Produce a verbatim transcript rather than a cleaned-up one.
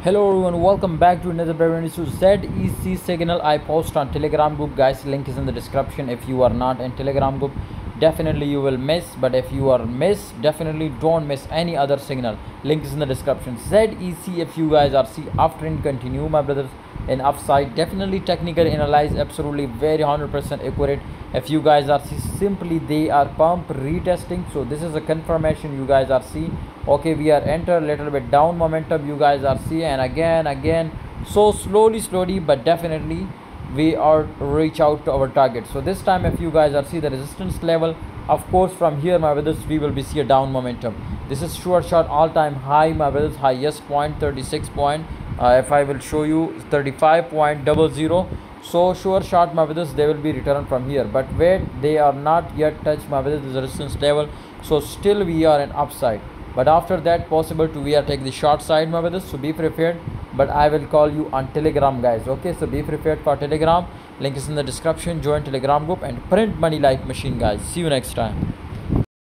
Hello everyone, welcome back to another brand new Z E C signal I post on Telegram group. Guys, link is in the description. If you are not in Telegram group, definitely you will miss, but if you are miss, definitely don't miss any other signal. Link is in the description. Z E C, if you guys are see after in continue, my brothers, in upside, definitely technical analyze, absolutely very one hundred percent accurate. If you guys are see, simply they are pump retesting, so this is a confirmation you guys are see. Okay, we are enter little bit down momentum you guys are see, and again again so slowly slowly but definitely we are reach out to our target. So this time if you guys are see the resistance level, of course from here my brothers we will be see a down momentum. This is sure shot all time high my brothers, highest point thirty-six point, uh, if I will show you thirty-five point zero zero. So sure shot my brothers they will be returned from here, but wait, they are not yet touched my brothers this resistance level, so still we are in upside. But after that possible to we are take the short side my brothers, so be prepared. But I will call you on Telegram guys. Okay, so be prepared for Telegram. Link is in the description. Join Telegram group and print money like machine guys. See you next time.